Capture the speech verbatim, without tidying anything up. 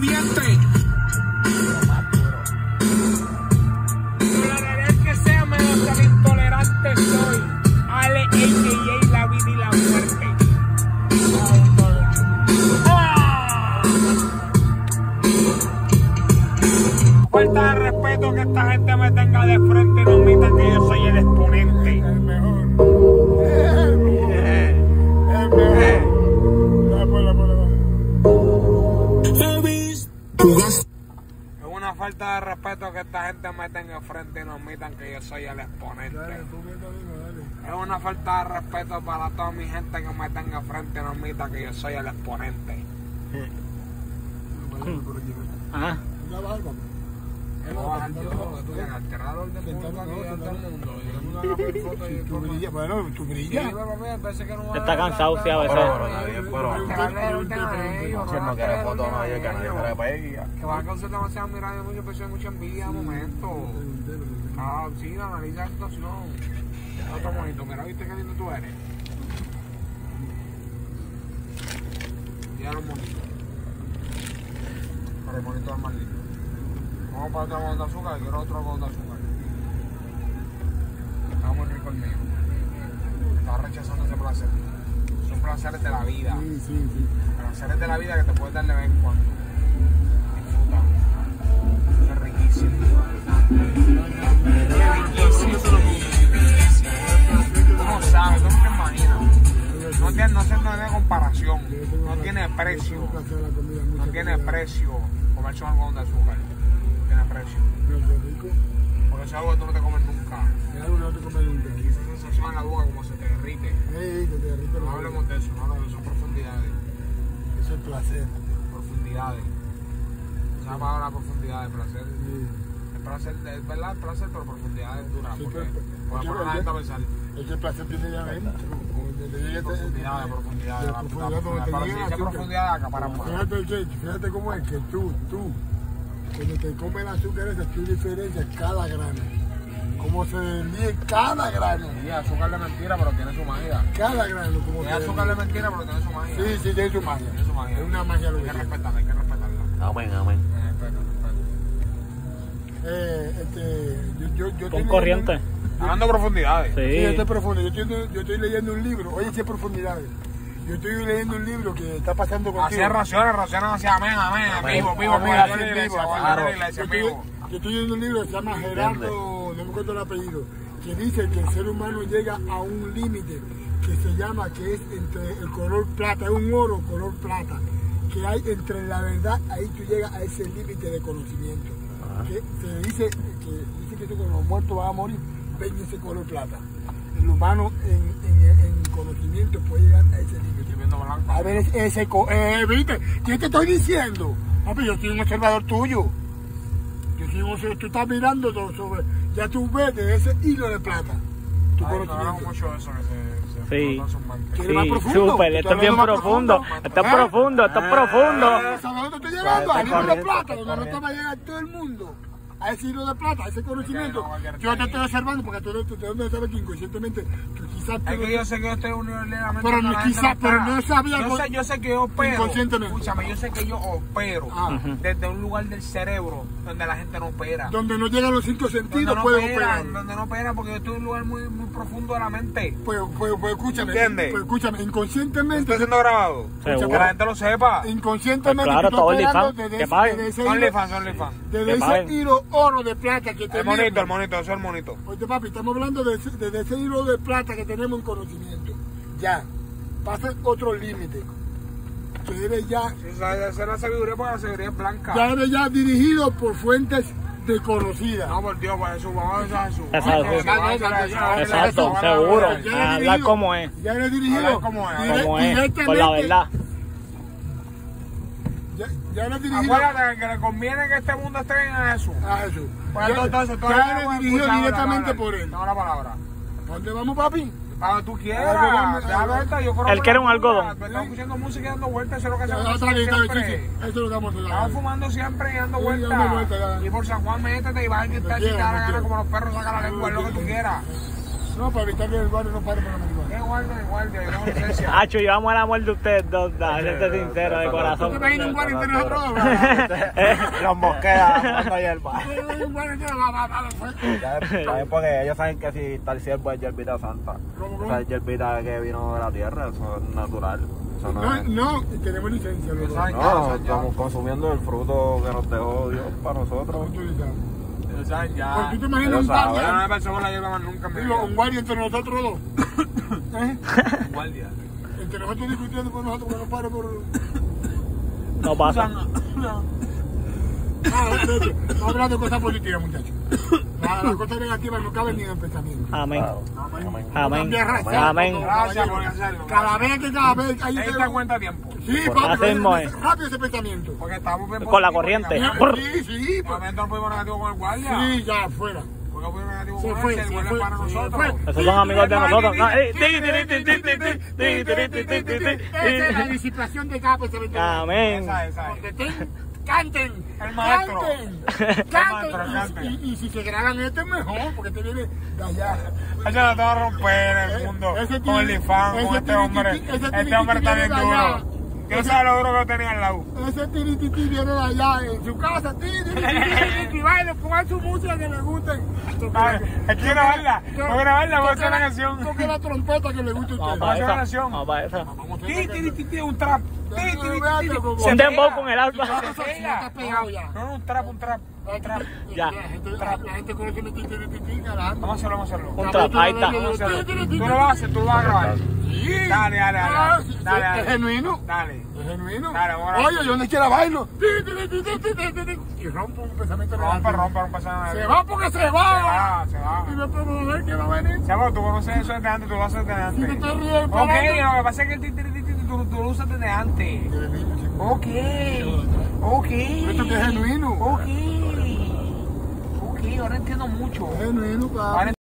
viviente. La realidad es que sea menos tan intolerante soy. Ale, a k a la vida y la muerte. ¡Ah! Falta de respeto que esta gente me tenga de frente y no admita que yo soy el exponente. El mejor. El mejor. El mejor. La bola, bola, bola. Es una falta de respeto que esta gente me tenga de frente y no admitan que yo soy el exponente. Dale, tú mismo, dale. Es una falta de respeto para toda mi gente que me tenga de frente y no admita que yo soy el exponente. Ajá. La barba. No vas al yo, que tú vienes a alterar el orden público aquí a todo el mundo. Y yo no hago mi foto y Tú brillas, bueno, tú brillas. Sí, pero mira, parece que no va a Está dar cansado, la- sí, a veces. Pero nadie, pero Alterarle el orden a ellos, si él no quiere alterarle el foto, orden a nadie que nadie ellos. se le pegue. Que va a causar demasiada mirada y mucho peso y mucha envidia de momento. Ah, sí, analiza la situación. Otro bonito, mira, ¿viste qué lindo tú eres? Ya los bonitos. Pero el bonito es más lindo. Vamos para otro algodón de azúcar, quiero otro algodón de azúcar. Está muy rico el mío. Está rechazando ese placer. Son placeres de la vida. Sí, sí, sí. Placeres de la vida que te puedes dar de vez en cuando. Disfruta. Es riquísimo. Es riquísimo. Tú no sabes, tú no te imaginas. No tiene, no, tiene, no tiene comparación. No tiene precio. No tiene precio comerse un algodón de azúcar. No tiene precio. Porque eso es algo que tú no te comes nunca. Es algo que no te comes nunca. Y esa sensación en la boca como se te derrite. Ey, que te derrite No la hablemos de eso, no hablemos de eso, son profundidades. Eso es placer. Profundidades. Esa palabra profundidades, placer. Sí. El placer, es verdad, el placer, pero profundidades duras. Sí, Porque pero- puede poner a la gente a pensar. Es que el placer viene de adentro. Profundidades, profundidades. De la- la profundidad, profundidad. donde Pero te si llega dice azúcar. profundidad, acapara más. Fíjate, que, fíjate cómo es que tú, tú, cuando te comes el azúcar ese, tú diferencias cada grano. Cómo se vendía cada grano. Sí, azúcar de mentira, pero tiene su magia. Cada grano, como Es se azúcar de vendía. mentira, pero tiene su magia. Sí, sí, tiene su magia. Tiene su magia. Es una magia lo Hay que que tiene. respetarla, hay que respetarla. Amén, amén. Respeto, respeto. Eh, este, yo, yo, yo Con estoy corriente. leyendo- Hablando de profundidades. Sí, Sí. esto es profundo. Yo estoy, yo estoy leyendo un libro. Oye, qué profundidades. Yo estoy leyendo un libro que está pasando contigo. Así es raciones, raciones hacia amén, amén, vivo, vivo, Amén, vivo, así yo en la es, iglesia, vivo, voy a claro. la iglesia, Yo vivo. estoy, yo estoy leyendo un libro que se llama Gerardo, no me acuerdo el apellido, que dice que el ser humano llega a un límite que se llama, que es entre el color plata, es un oro color plata, que hay entre la verdad, ahí tú llegas a ese límite de conocimiento. Que se dice que, dice que tú cuando los muertos van a morir, ven ese color plata. El humano en, en, en conocimiento puede llegar a ese límite. Estoy viendo blanco. A ver, ese, ese co- eh, ¿viste? ¿Qué te estoy diciendo? Papi, yo soy un observador tuyo. Yo soy un observador, tú estás mirando todo sobre, ya tú ves de ese hilo de plata. Tu Ay, no hablamos conocimiento. mucho de eso, que se, se Sí. explotan sus mentes. ¿Quieres más Sí, profundo? súper, ¿Tú esto es bien hablando más profundo. profundo? Esto es ¿Eh? profundo, esto es profundo. ¿Sabes a dónde estoy llegando? Al hilo de corriente, plata, donde no corriente. te va a llegar todo el mundo. A ese hilo de plata, a ese conocimiento. no, cualquier Yo te país. estoy observando porque tú, tú, tú, tú sabes que inconscientemente tú quizás... tú Es no- que yo sé que yo estoy universalmente. Pero con no, la gente quizá- está. pero no sabía Yo con- sé, yo sé que yo opero. Inconscientemente. Escúchame, yo sé que yo opero Ah. desde un lugar del cerebro donde la gente no opera. Donde no llegan los cinco Donde sentidos no puede opera, operar. donde no opera, porque yo estoy en un lugar muy, muy profundo de la mente. Pues, pues, pues escúchame, ¿Entiendes? pues escúchame, inconscientemente, ¿Está siendo grabado? Seguro. Que la gente lo sepa. inconscientemente Pues claro, tú estás todo operando OnlyFans, desde que ese- paguen. desde ese hilo- OnlyFans, OnlyFans. desde que ese paguen. hilo oro de plata que El tenemos. monito, el monito, eso es el monito. Oye, papi, estamos hablando de ese, de ese hilo de plata que tenemos en conocimiento. Ya, pasa otro límite. Que eres ya, Esa esa es la sabiduría, porque la sabiduría es blanca. ya eres ya dirigido por fuentes desconocidas. No, por Dios, por Jesús, vamos a decir a Jesús. Exacto. Vamos a decir a Jesús, vamos a decir a Jesús, Exacto, vamos a hablar seguro. de Jesús. Ya eres Hablar dirigido- como es. Ya eres dirigido. Hablar como es, dire- Como es, por la directamente- verdad. Ya, ya eres dirigido Acuérdate que le conviene que este mundo esté bien a Jesús. a eso. Pues Ya, entonces, tú ya eres dirigido directamente por él. Tengo la palabra. ¿Dónde vamos, papi? Para donde tú quieras. Algodón, Ya algodón. esta, yo creo Él que quiere la un algodón. música, Estamos escuchando música y dando vueltas, eso es lo que Ya, hacemos está bien, está bien, sí, siempre. sí. Eso lo damos de la Estamos fumando siempre y dando Sí, vueltas. dando vueltas, ya. Y por San Juan métete y vas a quitar si te quiera, da la me gana quiera. como los perros sacan la lengua, es lo que tú quieras. No, para evitar que el guardia no pare por la marihuana. ¿Qué guardia de guardia? Yo no tengo licencia. Hacho, llevamos el amor de ustedes dos, serte sincero, de ¿Tú te corazón. imaginas un guardia entre nosotros? Los mosqueas dando hierba. Un guardia entre nosotros, va, va, va, va. Ya es porque ellos saben que si tal siervo es hierbita santa. ¿Cómo, cómo? O sea, es hierbita que vino de la tierra, eso es natural. Eso no No, es. no, y tenemos licencia, loco. Exacto. No, estamos consumiendo el fruto que nos dejó Dios para nosotros. Utilizamos. Ellos saben ya. Porque tú te imaginas un Ellos saben. Yo no guardia, me pensé con la hierba más nunca en mi digo, vida. un guardia entre nosotros dos. ¿Eh? Guardia. Entre nosotros discutiendo con nosotros que no pare por... No pasa. Ah, de hecho, vamos a hablar de cosas positivas, muchachos. Las, las cosas negativas no caben ni en el pensamiento. Amén. Claro. Amén. Amén. Cambiar raza, Amén. como Gracias por caballero. hacerlo. Cada vez que cada vez hay Ahí te cuenta a tiempo. Sí, Por papi, así mismo rápido, es. rápido ese pensamiento. Porque estamos bien Con la positivos, corriente. digamos. Brr. Sí, sí, De pues, momento no fuimos negativos con el guardia. sí, ya, fuera. Porque fuimos negativos Se con fue, él, se el guardia fue, es para se nosotros. fue. Esos son amigos de nosotros. No, eh, ti, ti, ti, ti, ti, ti, ti, ti, ti, ti, ti, Esa es la ti. disipación de capa. Amén. Esa, esa. Donde estén, canten. El maestro. Canten. maestro, Canten. cante. Y, y, y si se graban esto es mejor, porque te viene de allá. Eso no te va a romper el mundo Ese con el tiri- ifán, ese con este tiri- hombre. ese Este tiri- hombre está bien viene de allá. duro. Yo no sé lo duro que tenía al lado. Ese tirititi viene de allá en su casa. Y baile, pongan su música que le guste. Ay, hay que grabarla. Hay que grabarla, vamos a hacer la canción. Toque la trompeta que le guste a Vamos usted. para hacer esa. una canción. Vamos para esa. Ti, ti, ti, ti, un trap. Ti, ti, ti, ti, ti. Un dembow con el alfa. Eso sí está pegado ya. No, no, un trap, un trap. Un trap. Ya. La gente, la gente conoce mi tirititi, caramba. Vamos a hacerlo, vamos a hacerlo. Un trap, ahí está. Vamos a hacerlo. Tú lo vas a hacer, tú lo vas a grabar. Sí. Dale, dale, Ah, dale. sí, Dale, Es dale. genuino. Dale. Es genuino. Dale, vamos a- Oye, yo donde quiera bailo. Y rompo un pensamiento Rompe, negativo. rompe, rompe esa. Se va porque se Se va. va, se va. Y no podemos ver que va a venir. Chavo, tú conoces eso desde antes, tú lo haces desde Si te antes. estás riendo. Ok, lo que pasa es que el ti, ti, ti, ti, tú, tú lo usas desde antes. Ok, ok. Esto que es genuino. Ok. Ok, ahora entiendo mucho. Es genuino, Ahora papi.